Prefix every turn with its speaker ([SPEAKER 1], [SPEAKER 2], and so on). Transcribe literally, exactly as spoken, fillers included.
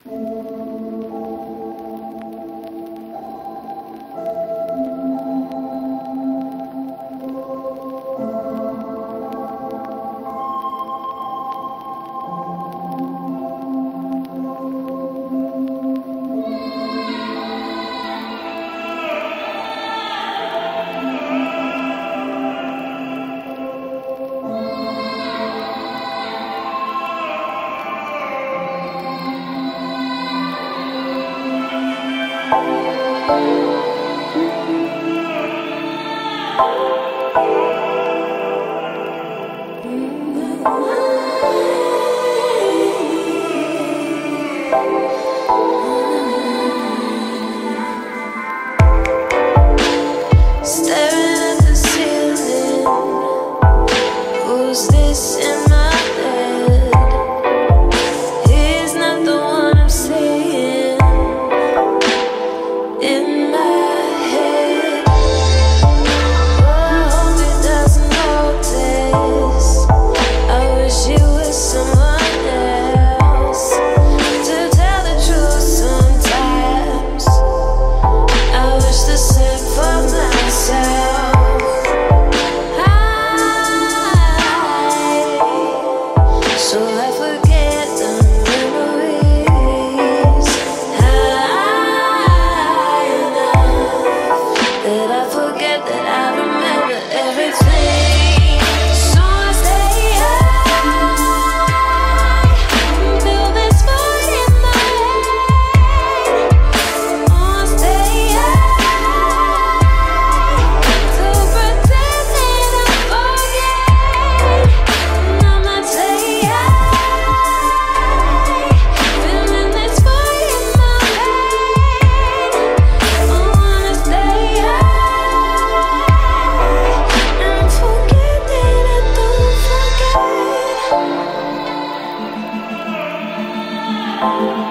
[SPEAKER 1] Staring at the ceiling, who's this in my bed? He's not the one I'm seeing in my head. Oh, I hope he doesn't notice. I wish he was someone else. To tell the truth, sometimes I wish the same for myself. So I forget the memories high enough that I forget that I remember everything. So I stay high, build this fort in my head. Oh, I stay high to pretend that I forget. And I'ma stay high, feeling this fire in my head. I wanna stay high and forget that I don't forget.